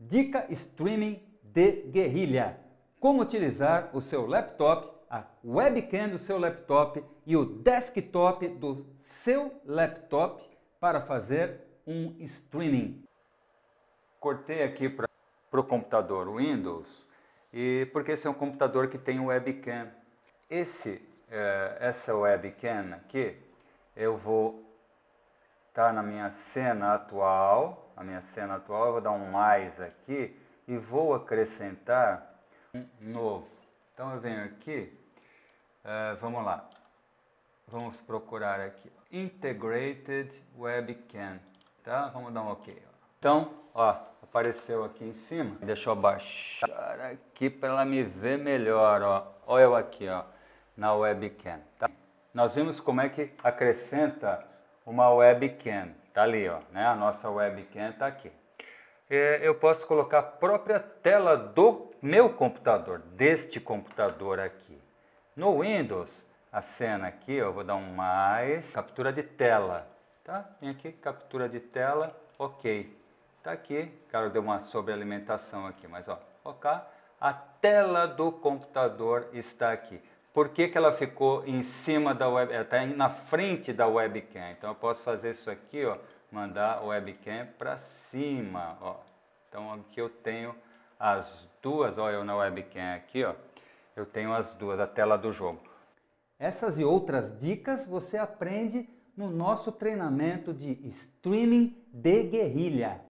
Dica Streaming de Guerrilha. Como utilizar o seu laptop, a webcam do seu laptop e o desktop do seu laptop para fazer um streaming. Cortei aqui para o computador Windows, porque esse é um computador que tem webcam. Essa webcam aqui, eu vou estar na minha cena atual, eu vou dar um mais aqui e vou acrescentar um novo. Então eu venho aqui, vamos lá, vamos procurar aqui, Integrated Webcam, tá? Vamos dar um OK. Então, ó, apareceu aqui em cima, deixa eu abaixar aqui para ela me ver melhor, ó. Olha eu aqui, ó, na webcam, tá? Nós vimos como é que acrescenta uma webcam, tá ali, ó, né? A nossa webcam tá aqui. Eu posso colocar a própria tela do meu computador, deste computador aqui. No Windows, a cena aqui, ó, eu vou dar um mais, captura de tela, tá? Vem aqui, captura de tela, OK. Tá aqui, cara, deu uma sobrealimentação aqui, mas ó, OK. A tela do computador está aqui. Por que ela ficou em cima da web? Ela está na frente da webcam. Então eu posso fazer isso aqui, ó, mandar a webcam para cima, ó. Então aqui eu tenho as duas, ó, eu na webcam aqui, ó, eu tenho as duas, a tela do jogo. Essas e outras dicas você aprende no nosso treinamento de streaming de guerrilha.